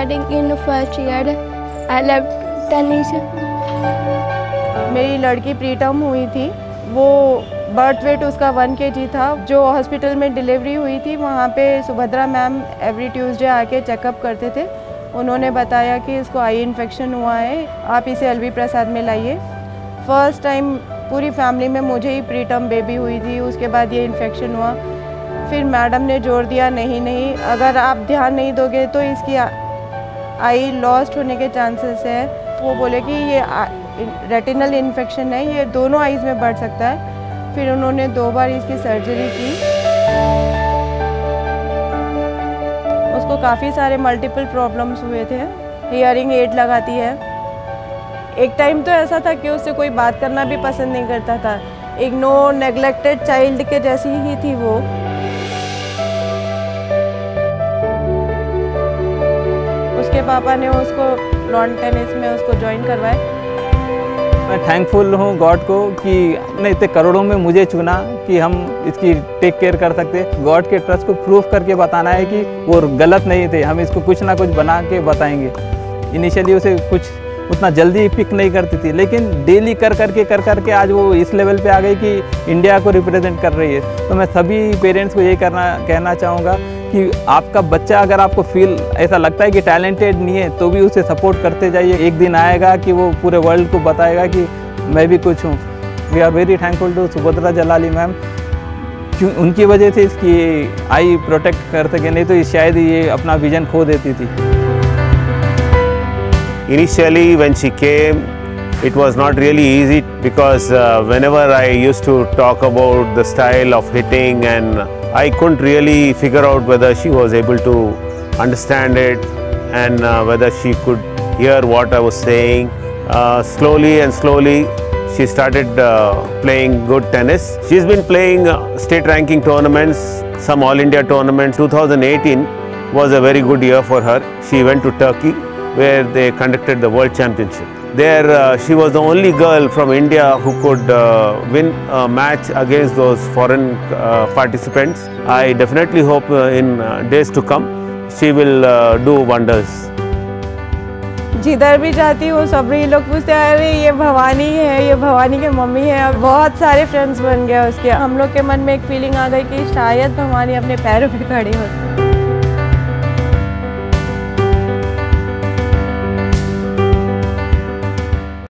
studying in first year. I love tennis. मेरी लड़की preterm हुई थी, वो बर्थ वेट उसका 1 kg था। जो हॉस्पिटल में डिलीवरी हुई थी वहाँ पे सुभद्रा मैम एवरी ट्यूसडे आके चेकअप करते थे। उन्होंने बताया कि इसको आई इन्फेक्शन हुआ है, आप इसे एलवी प्रसाद में लाइए। फर्स्ट टाइम पूरी फैमिली में मुझे ही प्रीटर्म बेबी हुई थी, उसके बाद ये इन्फेक्शन हुआ। फिर मैडम ने जोर दिया नहीं अगर आप ध्यान नहीं दोगे तो इसकी आई लॉस्ट होने के चांसेस है। वो बोले कि ये रेटिनल इन्फेक्शन है, ये दोनों आईज़ में बढ़ सकता है। फिर उन्होंने 2 बार इसकी सर्जरी की। उसको काफ़ी सारे मल्टीपल प्रॉब्लम्स हुए थे। हियरिंग एड लगाती है। एक टाइम तो ऐसा था कि उससे कोई बात करना भी पसंद नहीं करता था। इग्नोर नेग्लेक्टेड चाइल्ड के जैसी ही थी वो। उसके पापा ने उसको लॉन टेनिस में उसको ज्वाइन करवाया। मैं थैंकफुल हूँ गॉड को कि ने इतने करोड़ों में मुझे चुना कि हम इसकी टेक केयर कर सकते। गॉड के ट्रस्ट को प्रूफ करके बताना है कि वो गलत नहीं थे, हम इसको कुछ ना कुछ बना के बताएंगे। इनिशियली उसे कुछ उतना जल्दी पिक नहीं करती थी, लेकिन डेली कर करके आज वो इस लेवल पे आ गई कि इंडिया को रिप्रेजेंट कर रही है। तो मैं सभी पेरेंट्स को ये कहना चाहूँगा कि आपका बच्चा अगर आपको फील ऐसा लगता है कि टैलेंटेड नहीं है तो भी उसे सपोर्ट करते जाइए। एक दिन आएगा कि वो पूरे वर्ल्ड को बताएगा कि मैं भी कुछ हूँ। We are very thankful to Subhadra Jalali ma'am, क्यों उनकी वजह से इसकी आई प्रोटेक्ट कर सके, नहीं तो शायद ये अपना विजन खो देती थी। Initially when she came, it was not really easy because whenever I used to talk about the style of hitting, and I couldn't really figure out whether she was able to understand it and whether she could hear what I was saying. Slowly she started playing good tennis. She's been playing state ranking tournaments, some all India tournaments. 2018 was a very good year for her. She went to Turkey where they conducted the World Championship. There she was the only girl from India who could win a match against those foreign participants. I definitely hope in days to come she will do wonders. जिधर भी जाती हूँ सब ये लोग पूछते हैं, अरे ये भवानी है, ये भवानी की मम्मी है। बहुत सारे फ्रेंड्स बन गए उसके। हम लोग के मन में एक फीलिंग आ गई कि शायद भवानी अपने पैरों पर खड़ी होती।